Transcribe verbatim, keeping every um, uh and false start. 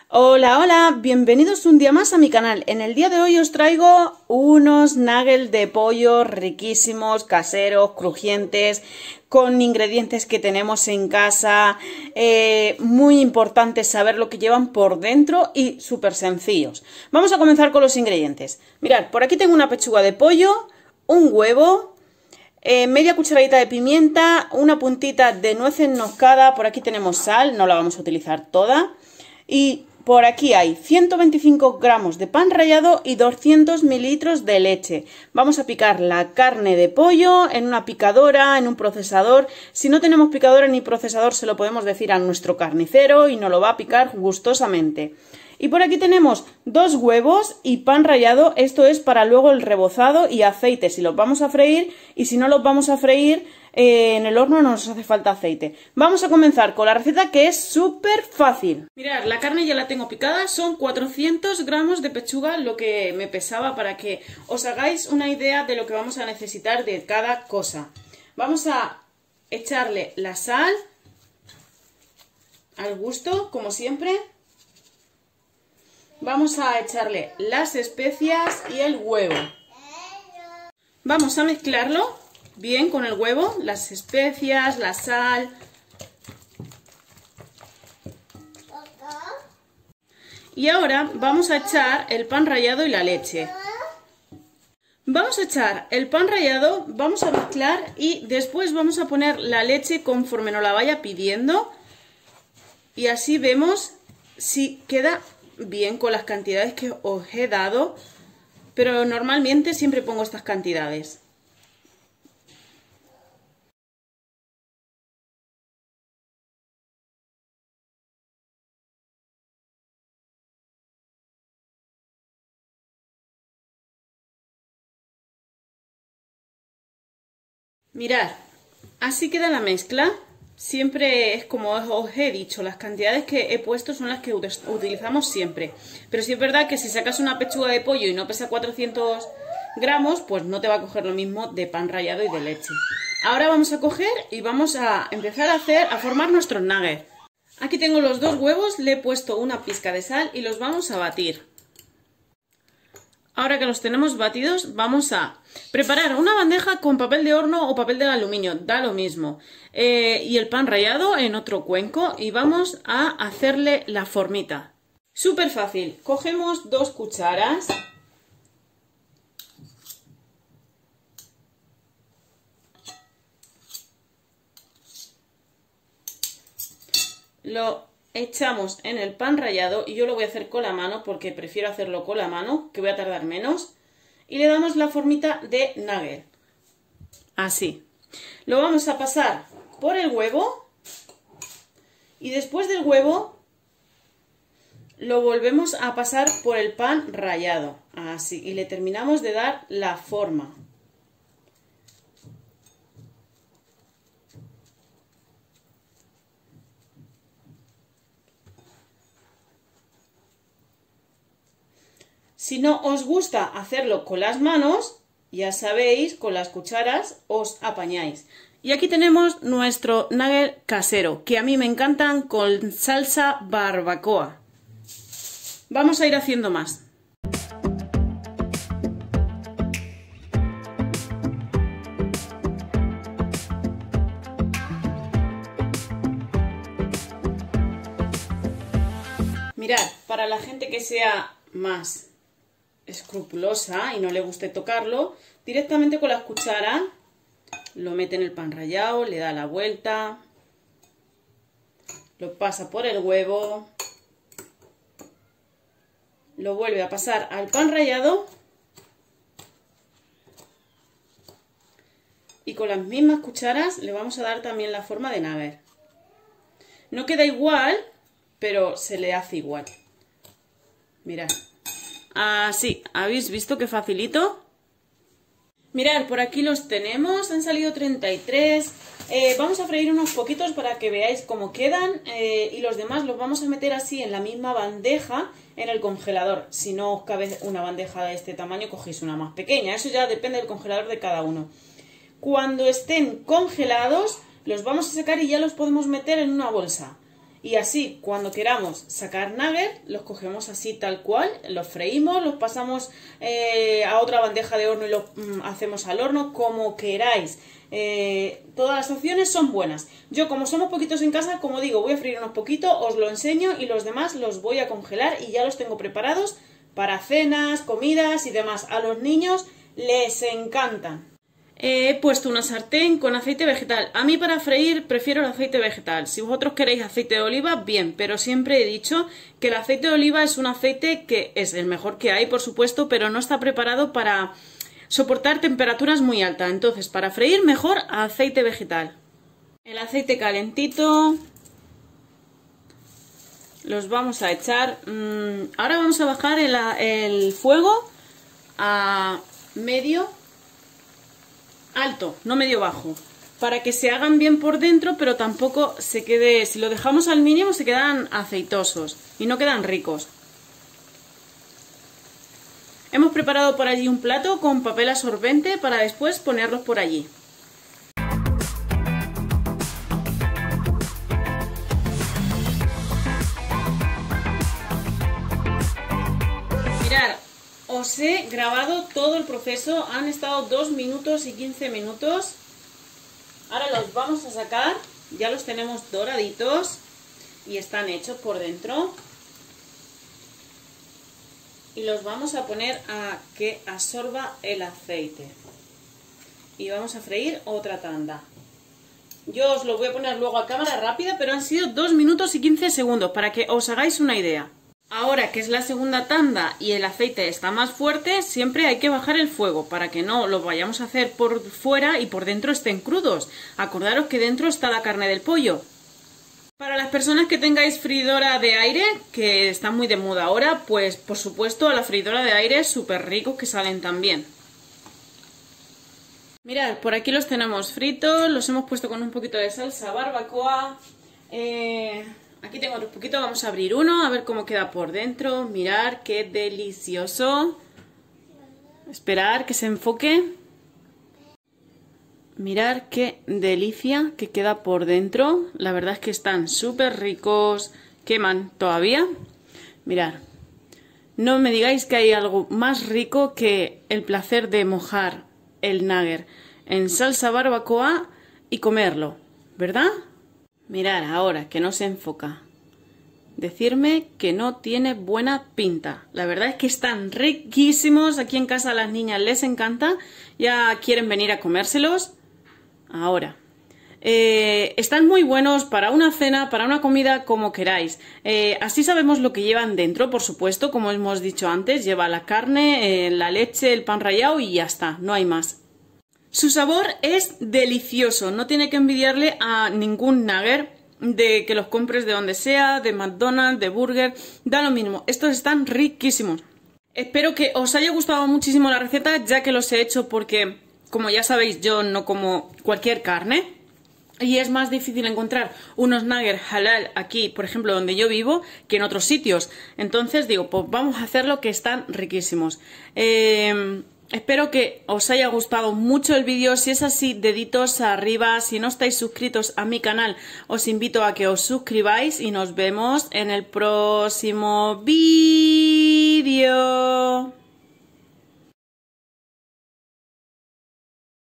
Hola, hola, bienvenidos un día más a mi canal. En el día de hoy os traigo unos nuggets de pollo riquísimos, caseros, crujientes, con ingredientes que tenemos en casa. Eh, muy importante saber lo que llevan por dentro y súper sencillos. Vamos a comenzar con los ingredientes. Mirad, por aquí tengo una pechuga de pollo, un huevo, eh, media cucharadita de pimienta, una puntita de nuez enmoscada, por aquí tenemos sal, no la vamos a utilizar toda, y por aquí hay ciento veinticinco gramos de pan rallado y doscientos mililitros de leche. Vamos a picar la carne de pollo en una picadora, en un procesador. Si no tenemos picadora ni procesador, se lo podemos decir a nuestro carnicero y nos lo va a picar gustosamente. Y por aquí tenemos dos huevos y pan rallado. Esto es para luego el rebozado y aceite si los vamos a freír, y si no los vamos a freír eh, en el horno no nos hace falta aceite. Vamos a comenzar con la receta, que es súper fácil. Mirad, la carne ya la tengo picada, son cuatrocientos gramos de pechuga lo que me pesaba, para que os hagáis una idea de lo que vamos a necesitar de cada cosa. Vamos a echarle la sal al gusto, como siempre. Vamos a echarle las especias y el huevo. Vamos a mezclarlo bien con el huevo, las especias, la sal. Y ahora vamos a echar el pan rallado y la leche. Vamos a echar el pan rallado, vamos a mezclar y después vamos a poner la leche conforme nos la vaya pidiendo. Y así vemos si queda bien con las cantidades que os he dado, pero normalmente siempre pongo estas cantidades. Mirad, así queda la mezcla. Siempre es como os he dicho, las cantidades que he puesto son las que utilizamos siempre. Pero sí es verdad que si sacas una pechuga de pollo y no pesa cuatrocientos gramos, pues no te va a coger lo mismo de pan rallado y de leche. Ahora vamos a coger y vamos a empezar a hacer, a formar nuestros nuggets. Aquí tengo los dos huevos, le he puesto una pizca de sal y los vamos a batir. Ahora que los tenemos batidos, vamos a preparar una bandeja con papel de horno o papel de aluminio, da lo mismo. Eh, y el pan rallado en otro cuenco y vamos a hacerle la formita. Súper fácil, cogemos dos cucharas. Lo echamos en el pan rallado y yo lo voy a hacer con la mano porque prefiero hacerlo con la mano, que voy a tardar menos. Y le damos la formita de nugget. Así. Lo vamos a pasar por el huevo y después del huevo lo volvemos a pasar por el pan rallado. Así. Y le terminamos de dar la forma. Si no os gusta hacerlo con las manos, ya sabéis, con las cucharas os apañáis. Y aquí tenemos nuestro nugget casero, que a mí me encantan con salsa barbacoa. Vamos a ir haciendo más. Mirad, para la gente que sea más escrupulosa y no le guste tocarlo, directamente con las cucharas lo mete en el pan rallado, le da la vuelta, lo pasa por el huevo, lo vuelve a pasar al pan rallado y con las mismas cucharas le vamos a dar también la forma de nugget. No queda igual, pero se le hace igual. Mirad. Así, ¿habéis visto qué facilito? Mirad, por aquí los tenemos, han salido treinta y tres. Eh, vamos a freír unos poquitos para que veáis cómo quedan eh, y los demás los vamos a meter así en la misma bandeja en el congelador. Si no os cabe una bandeja de este tamaño, cogéis una más pequeña. Eso ya depende del congelador de cada uno. Cuando estén congelados, los vamos a sacar y ya los podemos meter en una bolsa. Y así, cuando queramos sacar nuggets, los cogemos así tal cual, los freímos, los pasamos eh, a otra bandeja de horno y los mm, hacemos al horno, como queráis. Eh, todas las opciones son buenas. Yo, como somos poquitos en casa, como digo, voy a freír unos poquitos, os lo enseño y los demás los voy a congelar y ya los tengo preparados para cenas, comidas y demás. A los niños les encantan. He puesto una sartén con aceite vegetal. A mí para freír prefiero el aceite vegetal. Si vosotros queréis aceite de oliva, bien, pero siempre he dicho que el aceite de oliva es un aceite que es el mejor que hay, por supuesto, pero no está preparado para soportar temperaturas muy altas. Entonces, para freír, mejor aceite vegetal. El aceite calentito. Los vamos a echar. Mmm, ahora vamos a bajar el, el fuego a medio alto, no medio bajo, para que se hagan bien por dentro, pero tampoco se quede, si lo dejamos al mínimo se quedan aceitosos y no quedan ricos. Hemos preparado por allí un plato con papel absorbente para después ponerlos por allí. Mirad, os he grabado todo el proceso, han estado dos minutos y quince minutos. Ahora los vamos a sacar, ya los tenemos doraditos y están hechos por dentro. Y los vamos a poner a que absorba el aceite. Y vamos a freír otra tanda. Yo os lo voy a poner luego a cámara rápida, pero han sido dos minutos y quince segundos para que os hagáis una idea. Ahora que es la segunda tanda y el aceite está más fuerte, siempre hay que bajar el fuego para que no lo vayamos a hacer por fuera y por dentro estén crudos. Acordaros que dentro está la carne del pollo. Para las personas que tengáis freidora de aire, que está muy de moda ahora, pues por supuesto a la freidora de aire súper ricos que salen también. Mirad, por aquí los tenemos fritos, los hemos puesto con un poquito de salsa barbacoa. Eh... Aquí tengo otro poquito, vamos a abrir uno, a ver cómo queda por dentro. Mirad qué delicioso. Esperar que se enfoque. Mirad qué delicia que queda por dentro. La verdad es que están súper ricos. Queman todavía. Mirad. No me digáis que hay algo más rico que el placer de mojar el nugget en salsa barbacoa y comerlo, ¿verdad? Mirad ahora que no se enfoca. Decirme que no tiene buena pinta. La verdad es que están riquísimos. Aquí en casa a las niñas les encanta. Ya quieren venir a comérselos. Ahora. Eh, están muy buenos para una cena, para una comida, como queráis. Eh, así sabemos lo que llevan dentro, por supuesto. Como hemos dicho antes, lleva la carne, eh, la leche, el pan rallado y ya está. No hay más. Su sabor es delicioso, no tiene que envidiarle a ningún nugget de que los compres de donde sea, de McDonald's, de Burger, da lo mismo. Estos están riquísimos. Espero que os haya gustado muchísimo la receta, ya que los he hecho porque, como ya sabéis, yo no como cualquier carne. Y es más difícil encontrar unos nuggets halal aquí, por ejemplo, donde yo vivo, que en otros sitios. Entonces digo, pues vamos a hacerlo, que están riquísimos. Eh... Espero que os haya gustado mucho el vídeo. Si es así, deditos arriba. Si no estáis suscritos a mi canal, os invito a que os suscribáis y nos vemos en el próximo vídeo.